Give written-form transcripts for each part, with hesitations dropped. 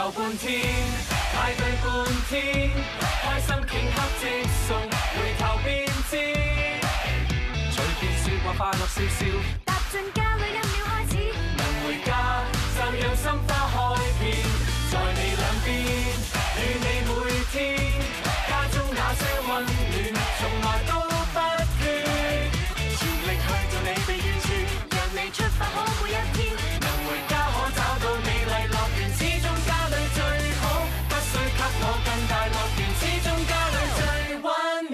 頭半天，派對半天，開心頃刻即送，回頭便知，隨便説話快樂笑笑，踏進家裏1秒開始，能回家就讓心花開遍，在你兩邊，與你每天，家中那些溫暖，從來都不缺，全力去做你被遠處，讓你出發好每一天，能回家可找到美麗樂園，始終家裏最好，不需給我更大樂園，始終家裏最溫暖。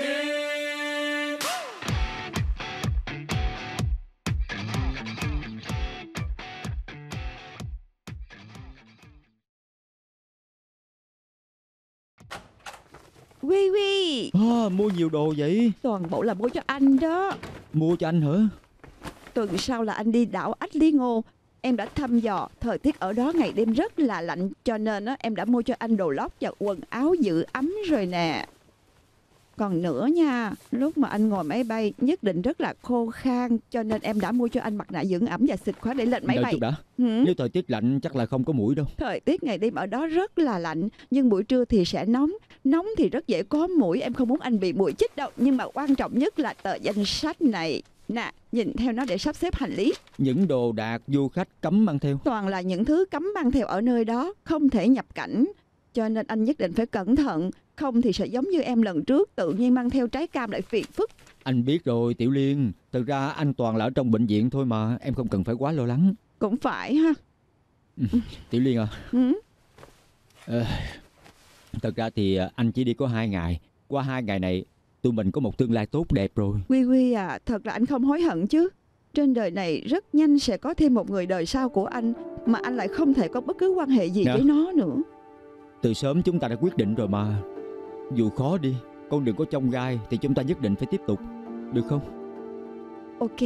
Quy Quy, Mua nhiều đồ vậy? toàn bộ là mua cho anh đó. Mua cho anh hả? Tuần sau là anh đi đảo Ách Lý Ngô. Em đã thăm dò, thời tiết ở đó ngày đêm rất là lạnh, cho nên em đã mua cho anh đồ lót và quần áo giữ ấm rồi nè. Còn nữa nha, lúc mà anh ngồi máy bay nhất định rất là khô khan, cho nên em đã mua cho anh mặt nạ dưỡng ẩm và xịt khóa để lên máy Đợi bay. chút đã. Ừ. Nếu thời tiết lạnh chắc là không có muỗi đâu. Thời tiết ngày đêm ở đó rất là lạnh, nhưng buổi trưa thì sẽ nóng. Nóng thì rất dễ có muỗi, em không muốn anh bị muỗi chích đâu. Nhưng mà quan trọng nhất là tờ danh sách này. Nè, nhìn theo nó để sắp xếp hành lý. Những đồ đạc du khách cấm mang theo. Toàn là những thứ cấm mang theo ở nơi đó, không thể nhập cảnh. Cho nên anh nhất định phải cẩn thận, không thì sẽ giống như em lần trước, tự nhiên mang theo trái cam lại phiền phức. Anh biết rồi Tiểu Liên. Thực ra anh toàn là ở trong bệnh viện thôi mà. Em không cần phải quá lo lắng. Cũng phải ha. Tiểu Liên à, Ừ. thật ra thì anh chỉ đi có 2 ngày. Qua 2 ngày này tụi mình có một tương lai tốt đẹp rồi. Quy Quy à, thật là anh không hối hận chứ. Trên đời này rất nhanh sẽ có thêm một người đời sau của anh, mà anh lại không thể có bất cứ quan hệ gì với nó nữa. Từ sớm chúng ta đã quyết định rồi mà. Dù khó đi, con đường có chông gai thì chúng ta nhất định phải tiếp tục. Được không? Ok.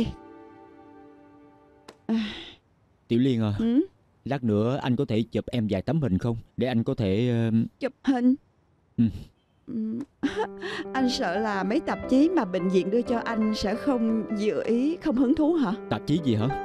Tiểu Liên à, Ừ? lát nữa anh có thể chụp em vài tấm hình không? Để anh có thể... Chụp hình? Ừ. Anh sợ là mấy tạp chí mà bệnh viện đưa cho anh sẽ không dự ý, không hứng thú hả? Tạp chí gì hả?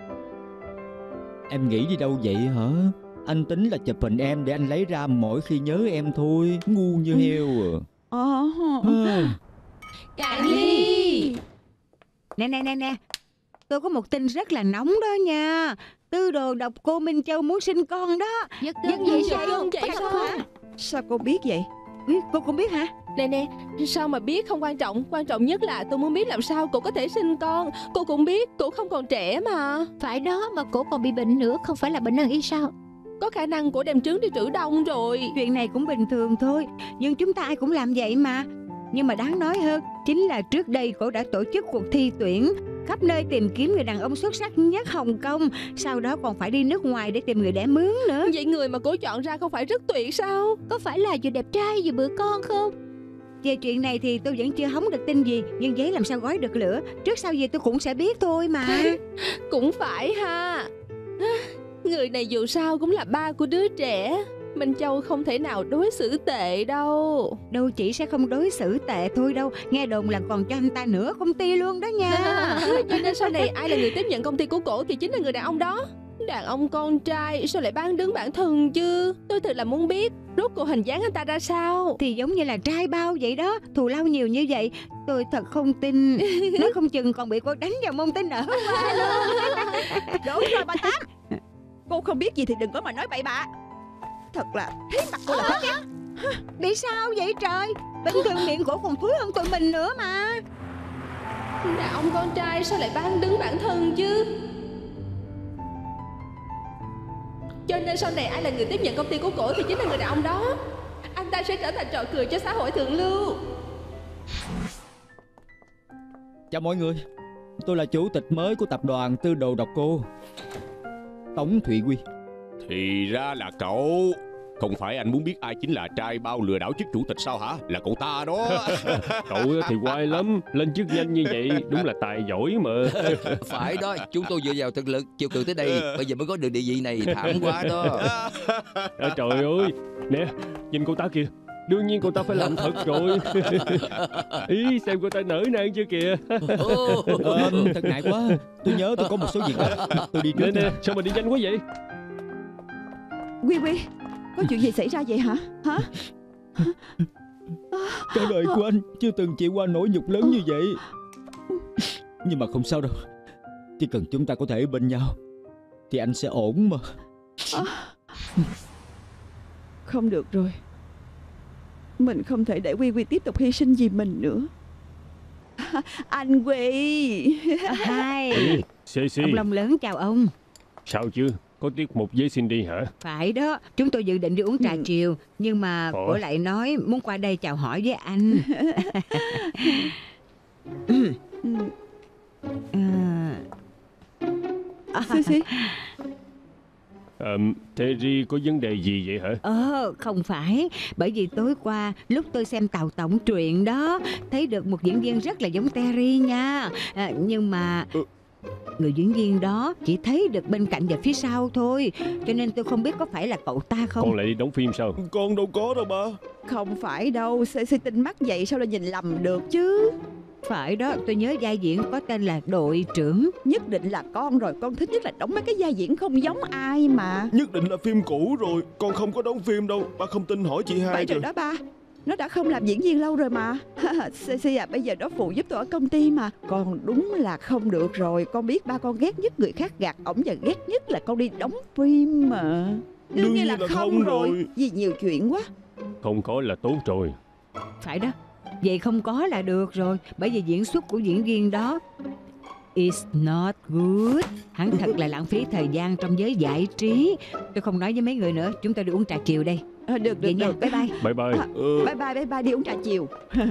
Em nghĩ đi đâu vậy hả? Anh tính là chụp hình em để anh lấy ra mỗi khi nhớ em thôi. Ngu như heo à. Cạn ly. Nè, tôi có một tin rất là nóng đó nha. Tư đồ độc cô Minh Châu muốn sinh con đó. Giật vậy gân vậy sao? Sao cô biết vậy? Cô cũng biết hả? Nè, sao mà biết không quan trọng. Quan trọng nhất là tôi muốn biết làm sao cô có thể sinh con. Cô cũng biết cô không còn trẻ mà. Phải đó, mà cổ còn bị bệnh nữa, không phải là bệnh nan y sao? Có khả năng cổ đem trứng đi trữ đông rồi. Chuyện này cũng bình thường thôi, nhưng chúng ta ai cũng làm vậy mà. Nhưng mà đáng nói hơn chính là trước đây cổ đã tổ chức cuộc thi tuyển khắp nơi tìm kiếm người đàn ông xuất sắc nhất Hồng Kông. Sau đó còn phải đi nước ngoài để tìm người đẻ mướn nữa. Vậy người mà cổ chọn ra không phải rất tuyệt sao? Có phải là vừa đẹp trai vừa bự con không? Về chuyện này thì tôi vẫn chưa hóng được tin gì, nhưng giấy làm sao gói được lửa. Trước sau gì tôi cũng sẽ biết thôi mà. Cũng phải ha. Người này dù sao cũng là ba của đứa trẻ. Minh Châu không thể nào đối xử tệ đâu. Đâu chỉ sẽ không đối xử tệ thôi đâu, nghe đồn là còn cho anh ta nửa công ty luôn đó nha. Cho nên sau này ai là người tiếp nhận công ty của cổ thì chính là người đàn ông đó. Đàn ông con trai sao lại bán đứng bản thân chứ? Tôi thật là muốn biết rốt cuộc hình dáng anh ta ra sao. Thì giống như là trai bao vậy đó, thù lao nhiều như vậy. Tôi thật không tin. Nói không chừng còn bị cô đánh vào mông tới nở qua luôn. Đúng rồi bà Tám. Cô không biết gì thì đừng có mà nói bậy bạ. Thật là thấy mặt cô là khó ghét. Bị sao vậy trời? Bình thường miệng cổ còn thúi hơn tụi mình nữa mà. Đàn ông con trai sao lại bán đứng bản thân chứ? Cho nên sau này ai là người tiếp nhận công ty của cổ thì chính là người đàn ông đó. Anh ta sẽ trở thành trò cười cho xã hội thượng lưu. Chào mọi người. Tôi là chủ tịch mới của tập đoàn Tư đồ độc cô, Tống Thụy Quy. Thì ra là cậu. Không phải anh muốn biết ai chính là trai bao lừa đảo chức chủ tịch sao hả? Là cậu ta đó. Cậu thì oai lắm, lên chức nhanh như vậy đúng là tài giỏi mà. Phải đó, chúng tôi dựa vào thực lực chịu cự tới đây, bây giờ mới có được địa vị này, thảm quá đó. Trời ơi, nè, nhìn cô ta kìa. Đương nhiên cô ta phải làm thật rồi. Ý, xem cô ta nở nang chưa kìa. Thật ngại quá. Tôi nhớ tôi có một số việc đó. Tôi đi trước. Nè, sao mà đi nhanh quá vậy? Quy Quy, Có chuyện gì xảy ra vậy hả? Hả? Cả đời của anh chưa từng chịu qua nỗi nhục lớn như vậy. Nhưng mà không sao đâu. Chỉ cần chúng ta có thể bên nhau thì anh sẽ ổn mà. Không được rồi. Mình không thể để Quy Quy tiếp tục hy sinh vì mình nữa. Anh Quy. Hai. Ceci. Ông Long lớn chào ông. Sao chứ? Có tiết mục với Cindy hả? Phải đó, chúng tôi dự định đi uống trà chiều, nhưng mà cổ lại nói muốn qua đây chào hỏi với anh. Ceci. Terry có vấn đề gì vậy hả? Không phải. Bởi vì tối qua lúc tôi xem Tàu Tổng truyện đó, thấy được một diễn viên rất là giống Terry nha. Nhưng mà người diễn viên đó chỉ thấy được bên cạnh và phía sau thôi, cho nên tôi không biết có phải là cậu ta không. Con lại đi đóng phim sao? Con đâu có đâu ba. Không phải đâu. Ceci tinh mắt vậy sao lại nhìn lầm được chứ? Phải đó, tôi nhớ vai diễn có tên là đội trưởng. Nhất định là con rồi. Con thích nhất là đóng mấy cái vai diễn không giống ai mà. Nhất định là phim cũ rồi. Con không có đóng phim đâu. Ba không tin hỏi chị Hai. Vậy rồi đó ba. Nó đã không làm diễn viên lâu rồi mà. Ceci à, bây giờ nó phụ giúp tôi ở công ty mà. Con đúng là không được rồi. Con biết ba con ghét nhất người khác gạt ổng, và ghét nhất là con đi đóng phim mà. Đương nhiên là không rồi. Vì nhiều chuyện quá. Không có là tốt rồi. Phải đó. Vậy không có là được rồi. Bởi vì diễn xuất của diễn viên đó It's not good. Hắn thật là lãng phí thời gian trong giới giải trí. Tôi không nói với mấy người nữa. Chúng tôi đi uống trà chiều đây. Được vậy nha. Bye bye. Bye bye. Bye bye đi uống trà chiều.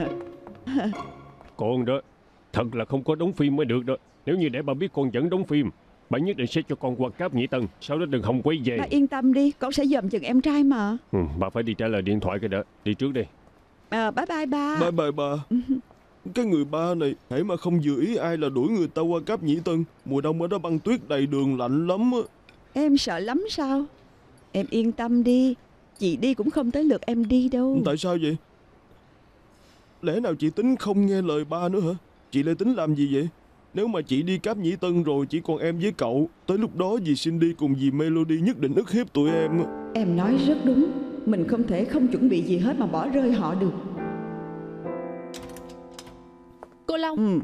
Con đó thật là không có đóng phim mới được đó. Nếu như để bà biết con vẫn đóng phim, bà nhất định sẽ cho con qua cáp Nhĩ Tân. Sau đó đừng hòng quay về. Bà yên tâm đi. Con sẽ dòm chừng em trai mà. Bà phải đi trả lời điện thoại cái đó. Đi trước đi. Bye bye ba. Bye bye ba. Cái người ba này, hễ mà không vừa ý ai là đuổi người ta qua cáp Nhĩ Tân. Mùa đông ở đó băng tuyết đầy đường lạnh lắm á. Em sợ lắm sao? Em yên tâm đi. Chị đi cũng không tới lượt em đi đâu. Tại sao vậy? Lẽ nào chị tính không nghe lời ba nữa hả? Chị lại tính làm gì vậy? Nếu mà chị đi cáp Nhĩ Tân rồi chỉ còn em với cậu, tới lúc đó dì Cindy cùng dì Melody nhất định ức hiếp tụi em. Em nói rất đúng. Mình không thể không chuẩn bị gì hết mà bỏ rơi họ được. Cô Long.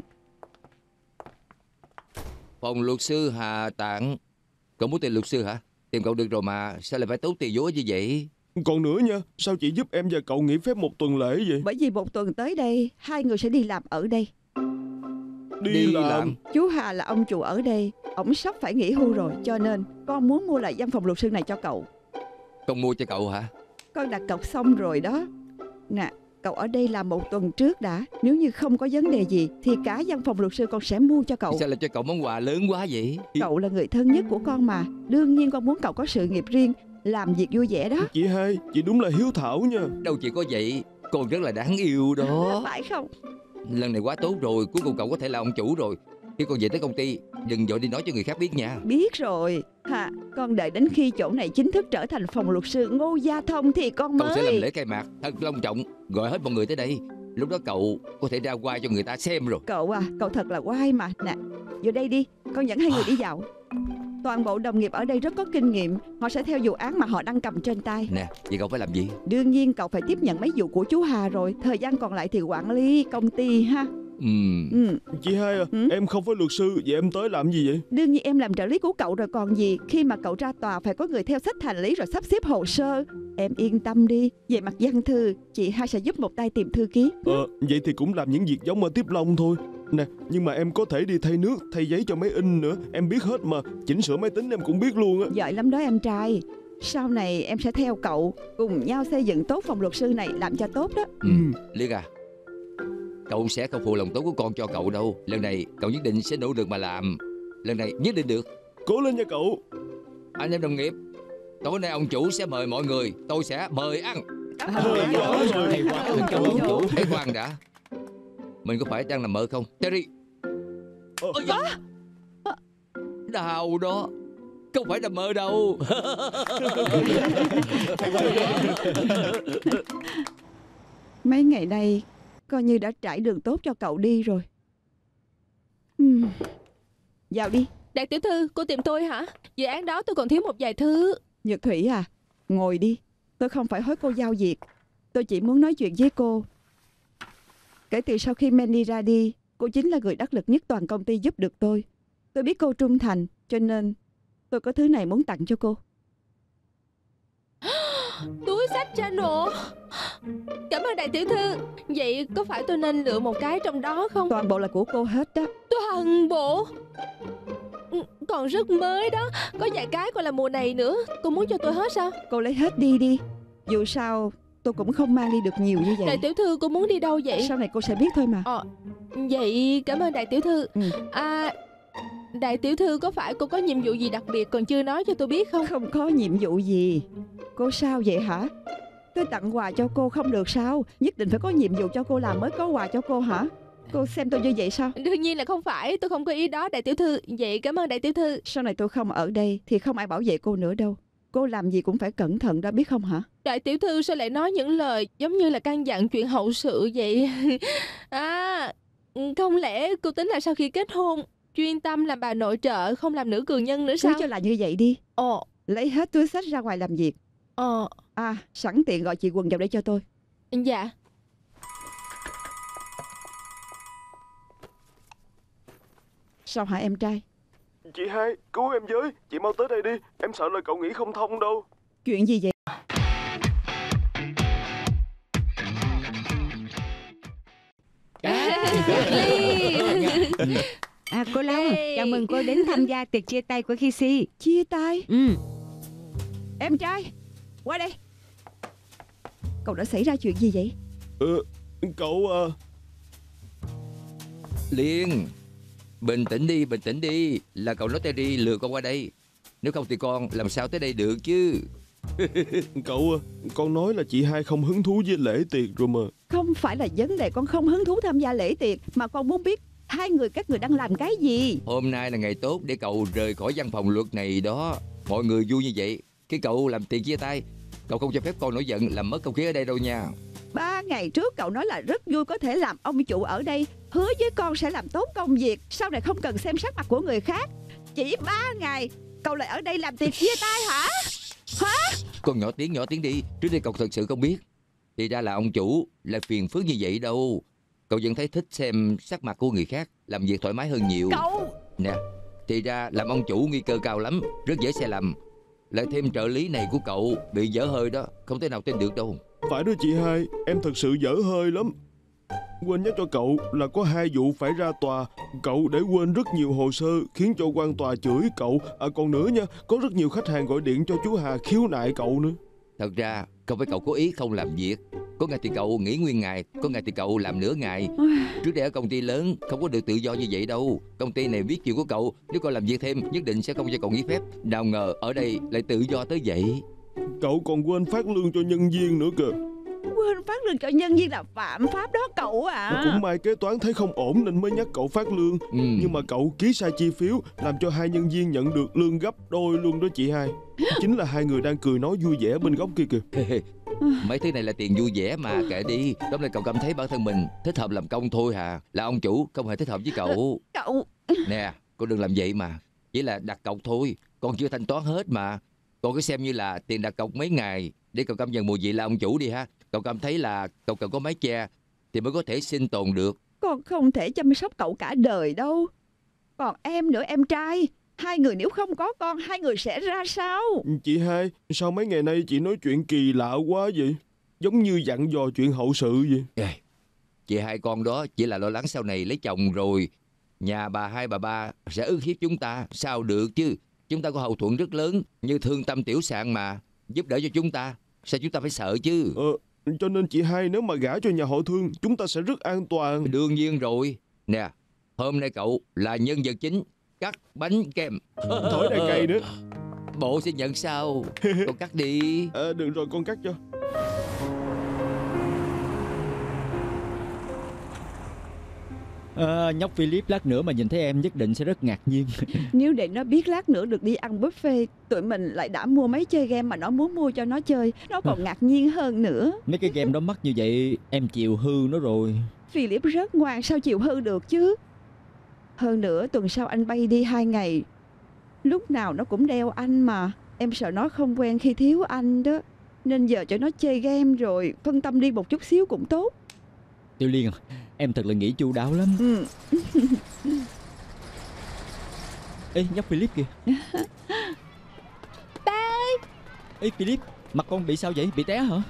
Phòng luật sư Hà Tạng. Cậu muốn tìm luật sư hả? Tìm cậu được rồi mà. Sao lại phải tốn tiền vô như vậy? Còn nữa nha. Sao chị giúp em và cậu nghỉ phép một tuần lễ vậy? Bởi vì một tuần tới đây hai người sẽ đi làm ở đây. Đi làm? Chú Hà là ông chủ ở đây. Ổng sắp phải nghỉ hưu rồi. Cho nên con muốn mua lại văn phòng luật sư này cho cậu. Con mua cho cậu hả? Con đặt cọc xong rồi đó. Nè, cậu ở đây làm một tuần trước đã. Nếu như không có vấn đề gì thì cả văn phòng luật sư con sẽ mua cho cậu. Sao lại cho cậu món quà lớn quá vậy? Cậu là người thân nhất của con mà. Đương nhiên con muốn cậu có sự nghiệp riêng, làm việc vui vẻ đó. Chị Hai, chị đúng là hiếu thảo nha. Đâu chỉ có vậy, con rất là đáng yêu đó. Phải không? Lần này quá tốt rồi, cuối cùng cậu có thể là ông chủ rồi. Khi con về tới công ty, đừng vội đi nói cho người khác biết nha. Biết rồi. Con đợi đến khi chỗ này chính thức trở thành phòng luật sư Ngô Gia Thông thì con mới. Cậu sẽ làm lễ khai mạc thật long trọng, gọi hết mọi người tới đây. Lúc đó cậu có thể ra quay cho người ta xem rồi. Cậu à, cậu thật là oai mà. Nè, vô đây đi, con dẫn hai người đi dạo. Toàn bộ đồng nghiệp ở đây rất có kinh nghiệm. Họ sẽ theo vụ án mà họ đang cầm trên tay. Nè, vậy cậu phải làm gì? Đương nhiên cậu phải tiếp nhận mấy vụ của chú Hà rồi. Thời gian còn lại thì quản lý công ty ha. Chị Hai à, em không phải luật sư, vậy em tới làm gì vậy? Đương nhiên em làm trợ lý của cậu rồi còn gì. Khi mà cậu ra tòa phải có người theo sách hành lý rồi sắp xếp hồ sơ. Em yên tâm đi. Về mặt văn thư, chị Hai sẽ giúp một tay tìm thư ký. Vậy thì cũng làm những việc giống ở Tiếp Long thôi. Nè, nhưng mà em có thể đi thay nước, thay giấy cho máy in nữa. Em biết hết mà, chỉnh sửa máy tính em cũng biết luôn á. Giỏi lắm đó em trai. Sau này em sẽ theo cậu, cùng nhau xây dựng tốt phòng luật sư này, làm cho tốt đó. Liệt à, cậu sẽ không phụ lòng tốt của con cho cậu đâu. Lần này cậu nhất định sẽ nỗ lực mà làm. Lần này nhất định được. Cố lên nha cậu. Anh em đồng nghiệp, tối nay ông chủ sẽ mời mọi người. Tôi sẽ mời ăn. Hãy khoan đã. Mình có phải đang nằm mơ không? Terry. Đau đó. Không phải nằm mơ đâu. Mấy ngày nay coi như đã trải đường tốt cho cậu đi rồi. Vào đi. Đạt tiểu thư, cô tìm tôi hả? Dự án đó tôi còn thiếu một vài thứ. Nhật Thủy à, ngồi đi. Tôi không phải hối cô giao việc. Tôi chỉ muốn nói chuyện với cô. Kể từ sau khi Mandy ra đi, cô chính là người đắc lực nhất toàn công ty giúp được tôi. Tôi biết cô trung thành, cho nên tôi có thứ này muốn tặng cho cô. Túi xách Chanel. Cảm ơn đại tiểu thư. Vậy có phải tôi nên lựa một cái trong đó không? Toàn bộ là của cô hết đó. Toàn bộ? Còn rất mới đó. Có vài cái còn là mùa này nữa. Cô muốn cho tôi hết sao? Cô lấy hết đi đi. Dù sao tôi cũng không mang đi được nhiều như vậy. Đại tiểu thư cô muốn đi đâu vậy? Sau này cô sẽ biết thôi mà. Vậy cảm ơn đại tiểu thư. Đại tiểu thư có phải cô có nhiệm vụ gì đặc biệt còn chưa nói cho tôi biết không? Không có nhiệm vụ gì. Cô sao vậy hả? Tôi tặng quà cho cô không được sao? Nhất định phải có nhiệm vụ cho cô làm mới có quà cho cô hả? Cô xem tôi như vậy sao? Đương nhiên là không phải. Tôi không có ý đó đại tiểu thư. Vậy cảm ơn đại tiểu thư. Sau này tôi không ở đây thì không ai bảo vệ cô nữa đâu. Cô làm gì cũng phải cẩn thận đó biết không hả? Đại tiểu thư sao lại nói những lời giống như là căn dặn chuyện hậu sự vậy? Không lẽ cô tính là sau khi kết hôn chuyên tâm làm bà nội trợ, không làm nữ cường nhân nữa sao? Cứ cho là như vậy đi. Lấy hết túi xách ra ngoài làm việc. Sẵn tiện gọi chị Quần vào đây cho tôi. Dạ. Sao hả em trai? Chị hai, cứu em với. Chị mau tới đây đi. Em sợ là cậu nghĩ không thông đâu. Chuyện gì vậy? Cô Long, chào mừng cô đến tham gia tiệc chia tay của Kissy. Chia tay? Em trai, qua đây. Cậu đã xảy ra chuyện gì vậy? Cậu Liên, bình tĩnh đi. Là cậu nói Terry lừa con qua đây. Nếu không thì con làm sao tới đây được chứ. Cậu, con nói là chị hai không hứng thú với lễ tiệc rồi mà. Không phải là vấn đề con không hứng thú tham gia lễ tiệc, mà con muốn biết hai người các người đang làm cái gì. Hôm nay là ngày tốt để cậu rời khỏi văn phòng luật này đó. Mọi người vui như vậy, cái cậu làm tiệc chia tay, cậu không cho phép con nổi giận làm mất không khí ở đây đâu nha. 3 ngày trước cậu nói là rất vui có thể làm ông chủ ở đây, hứa với con sẽ làm tốt công việc, sau này không cần xem sắc mặt của người khác. Chỉ 3 ngày cậu lại ở đây làm tiệc chia tay hả? Con nhỏ tiếng đi. Trước đây cậu thật sự không biết. Thì ra là ông chủ lại phiền phức như vậy đâu. Cậu vẫn thấy thích xem sắc mặt của người khác, làm việc thoải mái hơn nhiều. Cậu nè, thì ra làm ông chủ nguy cơ cao lắm, rất dễ sai lầm. Lại thêm trợ lý này của cậu bị dở hơi đó, không thể nào tin được đâu. Phải đó chị hai, em thật sự dở hơi lắm. Quên nhắc cho cậu là có 2 vụ phải ra tòa. Cậu để quên rất nhiều hồ sơ, khiến cho quan tòa chửi cậu. Còn nữa nha, có rất nhiều khách hàng gọi điện cho chú Hà khiếu nại cậu nữa. Thật ra không phải cậu cố ý không làm việc. Có ngày thì cậu nghỉ nguyên ngày, có ngày thì cậu làm nửa ngày. Trước đây ở công ty lớn không có được tự do như vậy đâu. Công ty này biết chuyện của cậu, nếu cậu làm việc thêm nhất định sẽ không cho cậu nghỉ phép. Nào ngờ ở đây lại tự do tới vậy. Cậu còn quên phát lương cho nhân viên nữa kìa. Quên phát lương cho nhân viên là phạm pháp đó cậu à. Cũng may kế toán thấy không ổn nên mới nhắc cậu phát lương. Nhưng mà cậu ký sai chi phiếu, làm cho 2 nhân viên nhận được lương gấp đôi luôn đó chị hai. Chính là 2 người đang cười nói vui vẻ bên góc kia kìa. Mấy thứ này là tiền vui vẻ mà, kệ đi. Tóm lại cậu cảm thấy bản thân mình thích hợp làm công thôi hà. Là ông chủ không hề thích hợp với cậu. Cậu Nè, cô đừng làm vậy mà. Chỉ là đặt cọc thôi, còn chưa thanh toán hết mà. Còn cứ xem như là tiền đặt cọc mấy ngày, để cậu cảm nhận mùi vị là ông chủ đi ha. Cậu cảm thấy là cậu cần có mái che thì mới có thể sinh tồn được. con không thể chăm sóc cậu cả đời đâu. Còn em nữa em trai, 2 người nếu không có con, 2 người sẽ ra sao? Chị hai, sao mấy ngày nay chị nói chuyện kỳ lạ quá vậy? Giống như dặn dò chuyện hậu sự vậy. Chị hai con đó chỉ là lo lắng sau này lấy chồng rồi nhà bà hai bà ba sẽ ức hiếp chúng ta. Sao được chứ. Chúng ta có hậu thuẫn rất lớn như Thương Tâm Tiểu Sạn mà, giúp đỡ cho chúng ta. Sao chúng ta phải sợ chứ? Cho nên chị hai nếu mà gả cho nhà họ Thương, chúng ta sẽ rất an toàn. Đương nhiên rồi. Nè, hôm nay cậu là nhân vật chính cắt bánh kem. Thổi đầy cây nữa. Bộ sẽ nhận sao? Con cắt đi. Được rồi, con cắt cho. Nhóc Philip lát nữa mà nhìn thấy em nhất định sẽ rất ngạc nhiên. Nếu để nó biết lát nữa được đi ăn buffet, tụi mình lại đã mua mấy chơi game mà nó muốn mua cho nó chơi, nó còn ngạc nhiên hơn nữa. Mấy cái game đó mắc như vậy em chịu hư nó rồi. Philip rất ngoan, sao chịu hư được chứ. Hơn nữa tuần sau anh bay đi 2 ngày, lúc nào nó cũng đeo anh mà. Em sợ nó không quen khi thiếu anh đó. nên giờ cho nó chơi game rồi phân tâm đi một chút xíu cũng tốt. Tiểu Liên à, em thật là nghĩ chu đáo lắm. Ê, nhóc Philip kìa. Ba ơi. Ê Philip, mặt con bị sao vậy? Bị té hả?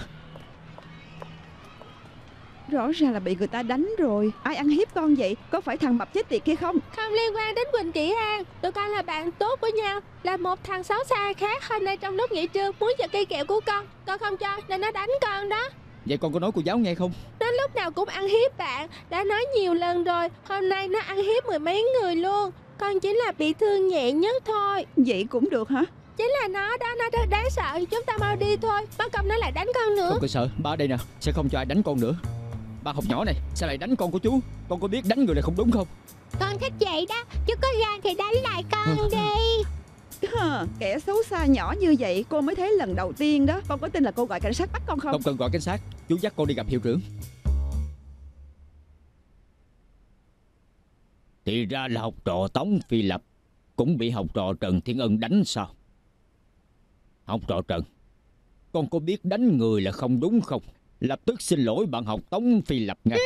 Rõ ràng là bị người ta đánh rồi. Ai ăn hiếp con vậy? Có phải thằng mập chết tiệt kia không? Không liên quan đến Quỳnh Chị An. Tụi con là bạn tốt của nhau. Là một thằng xấu xa khác hôm nay trong lúc nghỉ trưa muốn giật cây kẹo của con không cho nên nó đánh con đó. Vậy con có nói cô giáo nghe không? Nó lúc nào cũng ăn hiếp bạn. Đã nói nhiều lần rồi. Hôm nay nó ăn hiếp mười mấy người luôn. Con chỉ là bị thương nhẹ nhất thôi. Vậy cũng được hả? Chính là nó đó, nó rất đáng sợ. Chúng ta mau đi thôi. Mất công nó lại đánh con nữa. Không có sợ, ba đây nè, sẽ không cho ai đánh con nữa. Ba học nhỏ này, sao lại đánh con của chú? Con có biết đánh người này không đúng không? Con thích vậy đó. Chú có gan thì đánh lại con đi. Kẻ xấu xa nhỏ như vậy cô mới thấy lần đầu tiên đó. Con có tin là cô gọi cảnh sát bắt con không? Không cần gọi cảnh sát, chú dắt con đi gặp hiệu trưởng. Thì ra là học trò Tống Phi Lập cũng bị học trò Trần Thiên Ân đánh sao? Học trò Trần, con có biết đánh người là không đúng không? Lập tức xin lỗi bạn học Tống Phi Lập ngay.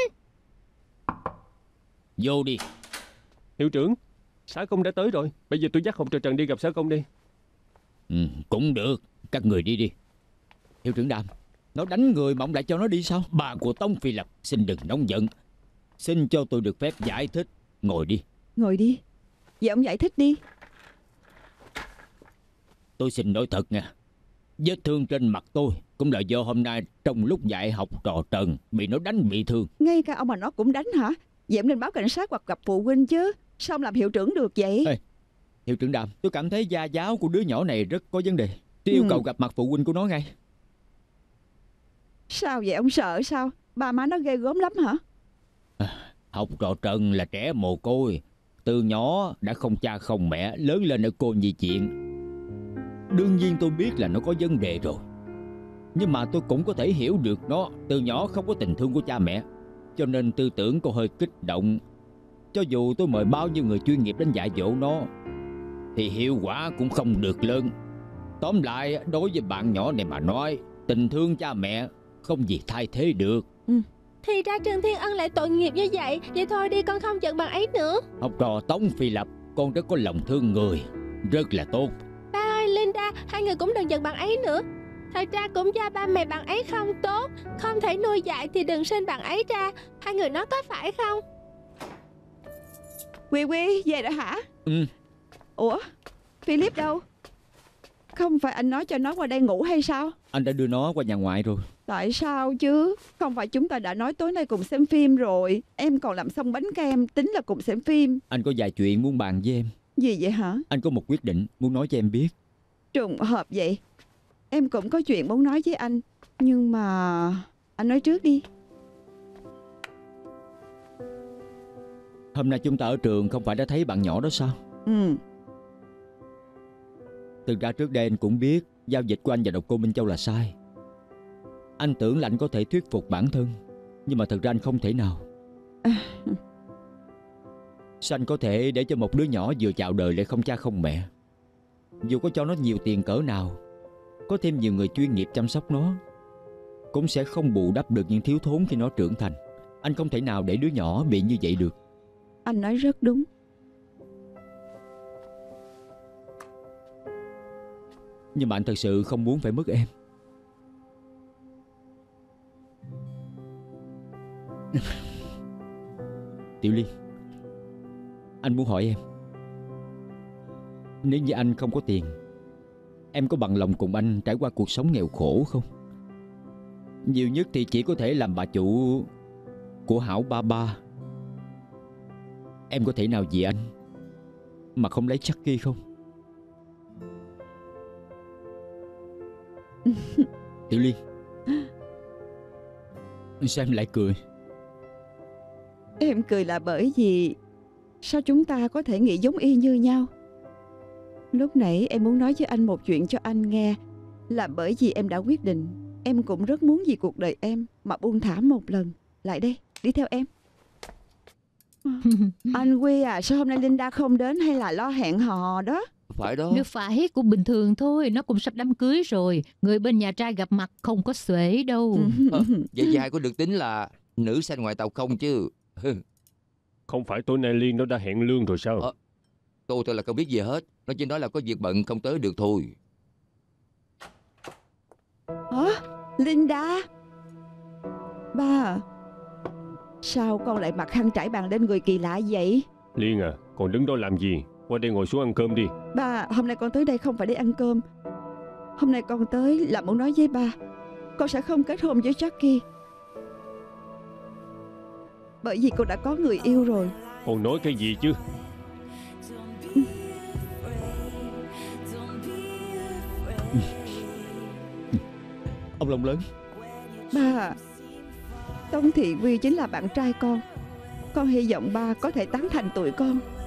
Vô đi. Hiệu trưởng, xã công đã tới rồi. Bây giờ tôi dắt học trò Trần đi gặp xã công đi. Cũng được, các người đi đi. Hiệu trưởng Đàm, nó đánh người mà ông lại cho nó đi sao? Bà của Tống Phi Lập, xin đừng nóng giận. Xin cho tôi được phép giải thích. Ngồi đi. Ngồi đi. Vậy ông giải thích đi. Tôi xin nói thật nha, vết thương trên mặt tôi cũng là do hôm nay trong lúc dạy học trò Trần bị nó đánh bị thương. Ngay cả ông mà nó cũng đánh hả? Vậy ông nên báo cảnh sát hoặc gặp phụ huynh chứ. Sao ông làm hiệu trưởng được vậy? Ê, hiệu trưởng Đàm, tôi cảm thấy gia giáo của đứa nhỏ này rất có vấn đề. Tôi yêu cầu gặp mặt phụ huynh của nó ngay. Sao vậy, ông sợ sao? Ba má nó ghê gớm lắm hả? Học trò Trần là trẻ mồ côi, từ nhỏ đã không cha không mẹ, lớn lên ở cô nhi viện. Đương nhiên tôi biết là nó có vấn đề rồi, nhưng mà tôi cũng có thể hiểu được nó từ nhỏ không có tình thương của cha mẹ, cho nên tư tưởng cô hơi kích động. Cho dù tôi mời bao nhiêu người chuyên nghiệp đến dạy dỗ nó thì hiệu quả cũng không được lớn. Tóm lại, đối với bạn nhỏ này mà nói, tình thương cha mẹ không gì thay thế được. Thì ra Trần Thiên Ân lại tội nghiệp như vậy. Vậy thôi đi, con không giận bạn ấy nữa. Học trò Tống Phi Lập, con rất có lòng thương người, rất là tốt. Ba ơi, Linda, hai người cũng đừng giận bạn ấy nữa. Thật ra cũng do ba mẹ bạn ấy không tốt, không thể nuôi dạy thì đừng sinh bạn ấy ra. Hai người nói có phải không? Quy Quy, về rồi hả? Ủa, Philip đâu? Không phải anh nói cho nó qua đây ngủ hay sao? Anh đã đưa nó qua nhà ngoại rồi. Tại sao chứ? Không phải chúng ta đã nói tối nay cùng xem phim rồi. Em còn làm xong bánh kem, tính là cùng xem phim. Anh có vài chuyện muốn bàn với em. Gì vậy hả? Anh có một quyết định muốn nói cho em biết. Trùng hợp vậy. Em cũng có chuyện muốn nói với anh. Nhưng mà anh nói trước đi. Hôm nay chúng ta ở trường không phải đã thấy bạn nhỏ đó sao? Thực ra trước đây anh cũng biết giao dịch của anh và độc cô Minh Châu là sai. Anh tưởng là anh có thể thuyết phục bản thân, nhưng mà thực ra anh không thể nào. Sao anh có thể để cho một đứa nhỏ vừa chào đời lại không cha không mẹ? Dù có cho nó nhiều tiền cỡ nào, có thêm nhiều người chuyên nghiệp chăm sóc nó, cũng sẽ không bù đắp được những thiếu thốn khi nó trưởng thành. Anh không thể nào để đứa nhỏ bị như vậy được. Anh nói rất đúng. Nhưng mà anh thật sự không muốn phải mất em. Tiểu Liên, anh muốn hỏi em, nếu như anh không có tiền, em có bằng lòng cùng anh trải qua cuộc sống nghèo khổ không? Nhiều nhất thì chỉ có thể làm bà chủ của Hảo Ba Ba. Em có thể nào vì anh mà không lấy Chucky không? Tiểu Liên, sao em lại cười? Em cười là bởi vì sao chúng ta có thể nghĩ giống y như nhau. Lúc nãy em muốn nói với anh một chuyện cho anh nghe, là bởi vì em đã quyết định. Em cũng rất muốn vì cuộc đời em mà buông thả một lần. Lại đây, đi theo em. Anh Quy à, sao hôm nay Linda không đến hay là lo hẹn hò đó? Phải đó. Nếu phải cũng bình thường thôi, nó cũng sắp đám cưới rồi. Người bên nhà trai gặp mặt không có xuể đâu. Vậy chị hai có được tính là nữ sanh ngoại tộc không chứ? Không phải tối nay Liên nó đã hẹn lương rồi sao? Tôi là không biết gì hết. Nó chỉ nói là có việc bận không tới được thôi. Hả? Linda. Ba, sao con lại mặc khăn trải bàn lên người kỳ lạ vậy? Liên à, còn đứng đó làm gì? Qua đây ngồi xuống ăn cơm đi. Ba, hôm nay con tới đây không phải để ăn cơm. Hôm nay con tới là muốn nói với ba, con sẽ không kết hôn với Jackie. Bởi vì con đã có người yêu rồi. Còn nói cái gì chứ? Ông lòng lớn. Ba, Tống Thị Quy chính là bạn trai con. Con hy vọng ba có thể tán thành tụi con.